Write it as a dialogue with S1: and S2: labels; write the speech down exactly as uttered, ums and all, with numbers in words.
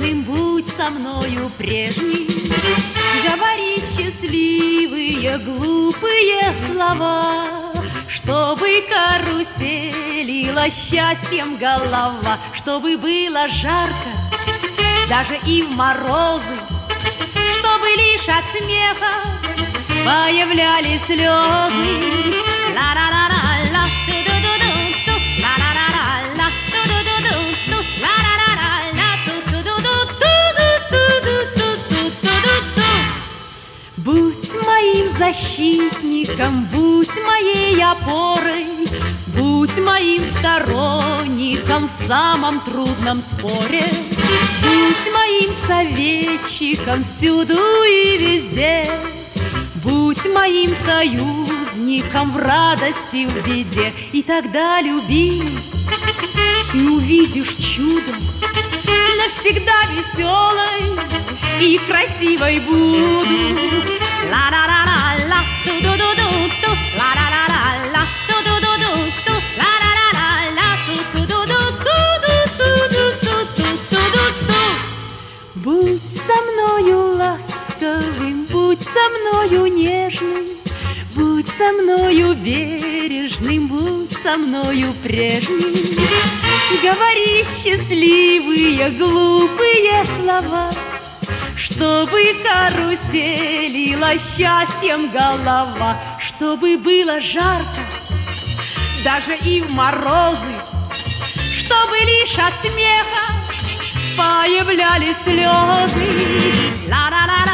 S1: бережным, будь со мною прежним. Говори счастливые, глупые слова, чтобы каруселила счастьем голова, чтобы было жарко даже и в морозы, чтобы лишь от смеха появлялись слезы. Ла-ла-ла-ла-ла, ту-ду-ду-ду-ду, ла-ла-ла-ла-ла, ту-ду-ду-ду-ду, ла-ла-ла-ла-ла, ту-ду-ду-ду-ду-ду-ду-ду-ду-ду. Будь моим защитником, будь моей опорой, будь моим сторонником в самом трудном споре, будь моим советчиком всюду и везде, будь моим союзником в радости, в беде. И тогда, любимый, ты увидишь чудо, навсегда веселой и красивой буду. Ла-ла-ла-ла-ла, ту-ду-ду-ду-ду, ла-ла-ла-ла-ла, ту-ду-ду-ду-ду, ла-ла-ла-ла-ла, ту-ду-ду-ду-ду-ду-ду-ду-ду-ду. Будь со мною ласковым, будь со мною нежным, будь со мною бережным, будь со мною прежним. Говори счастливые, глупые слова, чтобы каруселила счастьем голова, чтобы было жарко даже и в морозы, чтобы лишь от смеха появлялись слезы. Ла-ла-ла-ла.